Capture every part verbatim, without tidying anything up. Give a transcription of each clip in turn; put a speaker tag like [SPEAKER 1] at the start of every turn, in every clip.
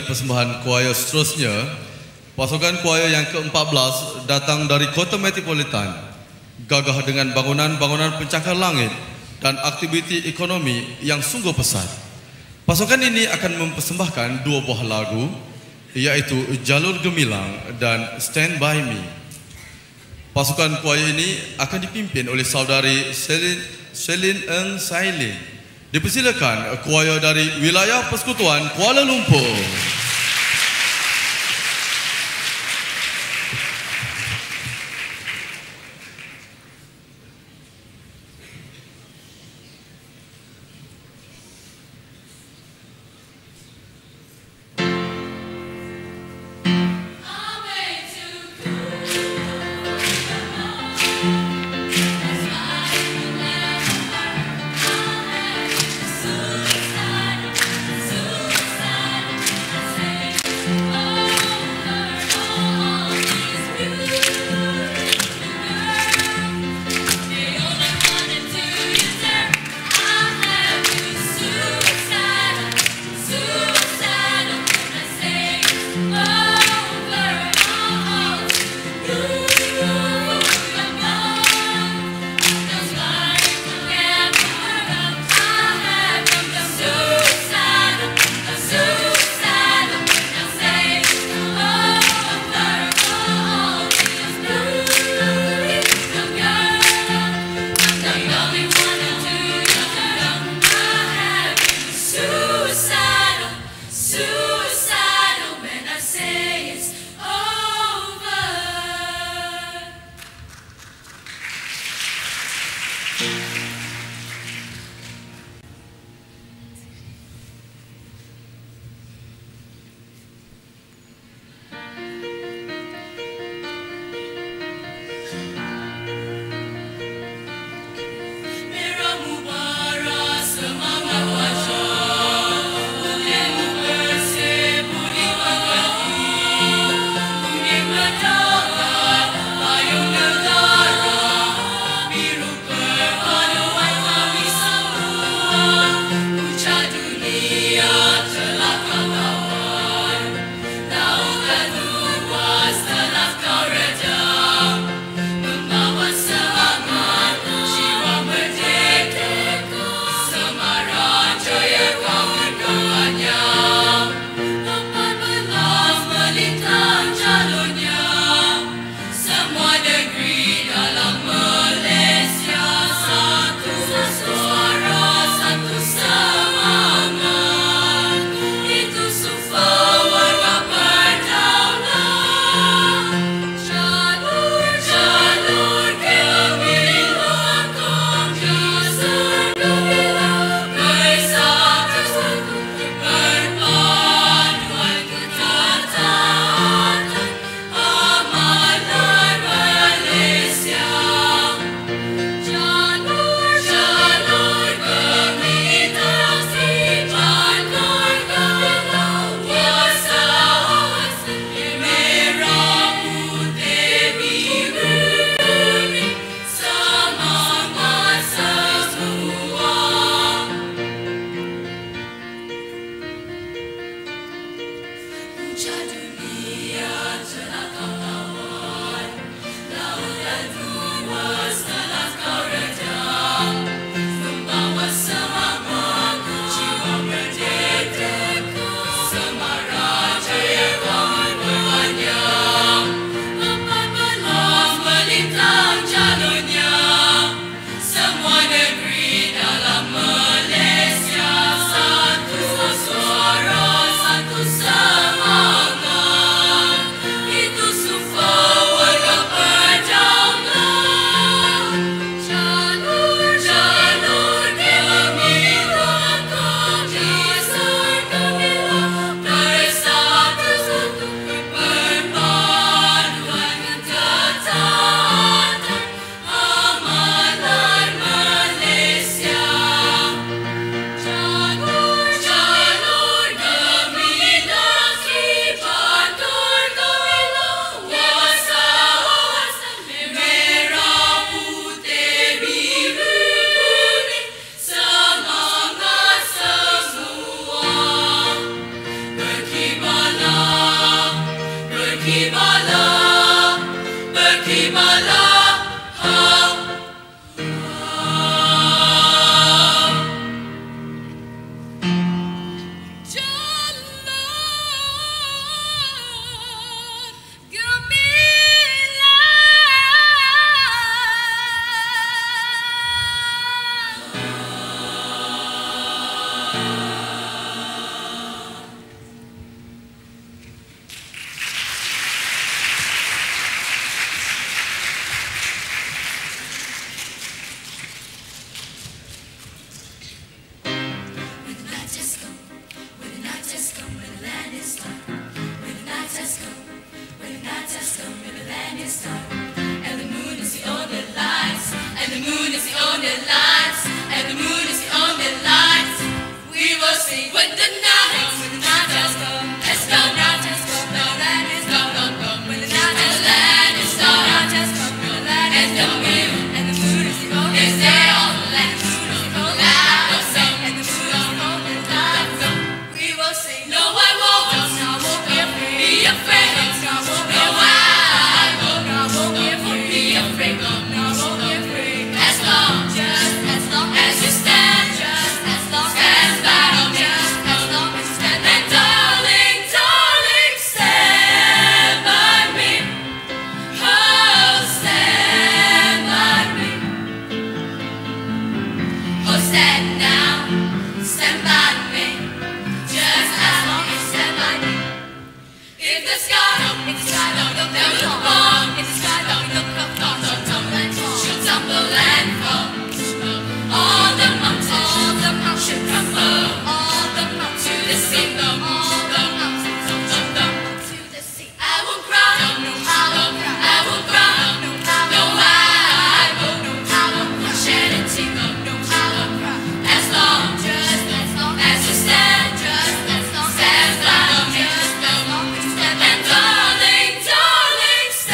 [SPEAKER 1] persembahan choir seterusnya. Pasukan choir yang keempat belas datang dari Kota Metropolitan, gagah dengan bangunan-bangunan pencakar langit dan aktiviti ekonomi yang sungguh pesat. Pasukan ini akan mempersembahkan dua buah lagu, iaitu Jalur Gemilang dan Stand By Me. Pasukan choir ini akan dipimpin oleh saudari Selin, Selin Eng Sailin. Dipersilakan choir dari wilayah Persekutuan Kuala Lumpur.
[SPEAKER 2] Satu suara, satu semangat. berkibarlah, berkibarlah, ha.
[SPEAKER 3] Darling, darling,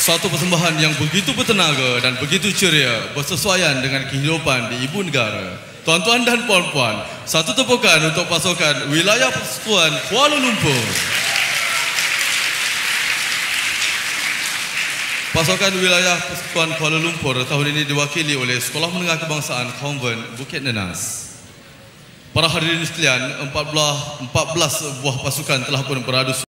[SPEAKER 1] Satu persembahan yang begitu bertenaga dan begitu ceria bersesuaian dengan kehidupan di ibu negara. Tuan-tuan dan puan-puan, satu tepukan untuk pasukan Wilayah Persekutuan Kuala Lumpur. Pasukan Wilayah Persekutuan Kuala Lumpur tahun ini diwakili oleh Sekolah Menengah Kebangsaan Konvent Bukit Nenas. Para hadirin sekalian, empat belas buah pasukan telah pun beradu